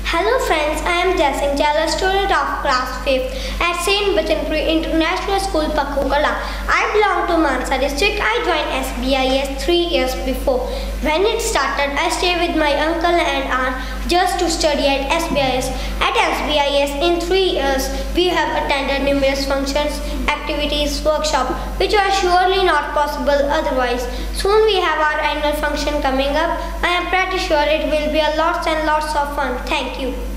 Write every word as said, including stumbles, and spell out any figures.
Hello friends, I am Jasin Challa, student of class fifth at Saint Bachanpuri International School, Pakukala. I belong to Mansa district. I joined S B I S three years before. When it started, I stayed with my uncle and aunt just to study at S B I S. At S B I S in three years, we have attended numerous functions, activities, workshops, which are surely not possible otherwise. Soon we have our annual function coming up. I am pretty sure it will be a lots and lots of fun. Thank you.